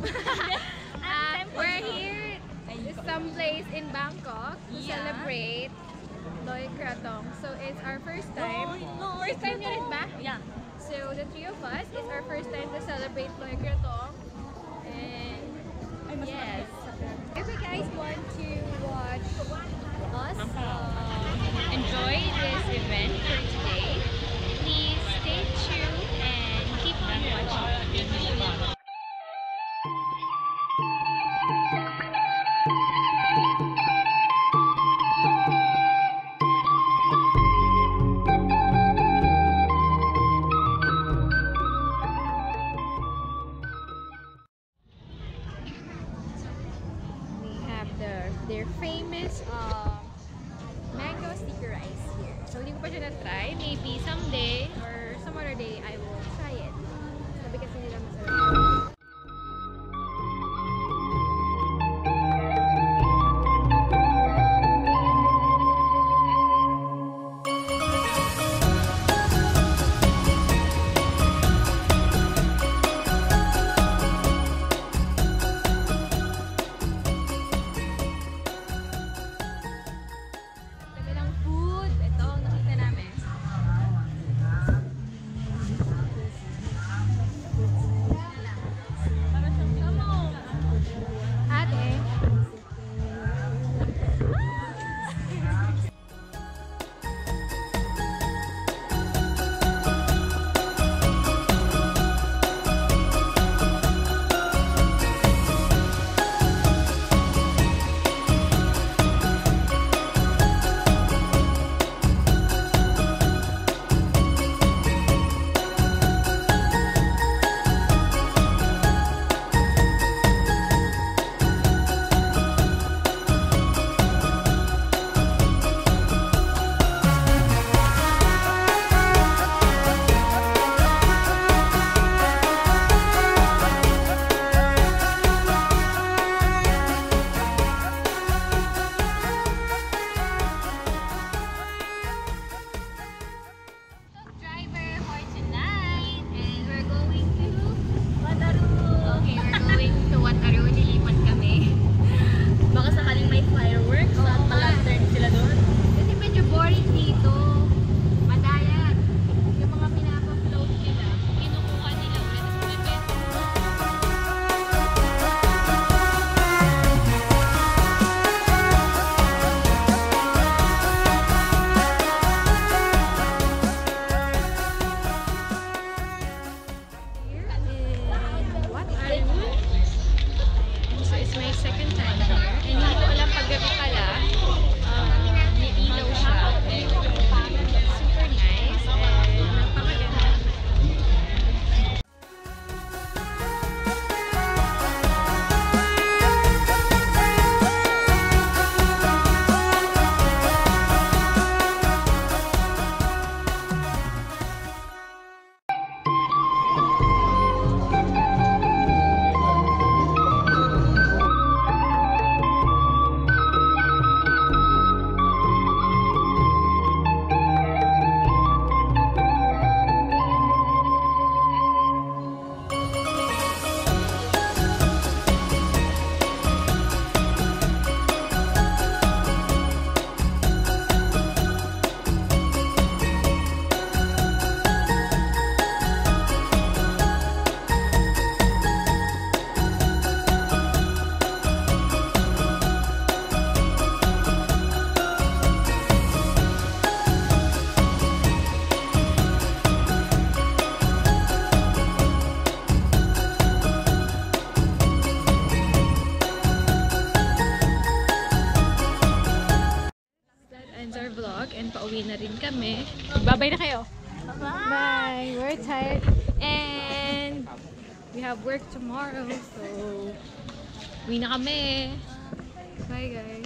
We're here someplace in Bangkok to celebrate Loy Krathong. So it's our first time. First time nyo rin ba? Yeah. So the three of us, it's our first time to celebrate Loy Krathong. And yes, if you guys want to watch us enjoy this event for today, please stay tuned and keep on watching. Their famous mango sticky rice here. So hindi ko pa siya na-try. Maybe someday or some other day I will try it. Sabi kasi nila masarap. And pauwi na rin kami. Bye-bye na kayo. Bye. We're tired. And we have work tomorrow. So, uwi na kami. Bye guys.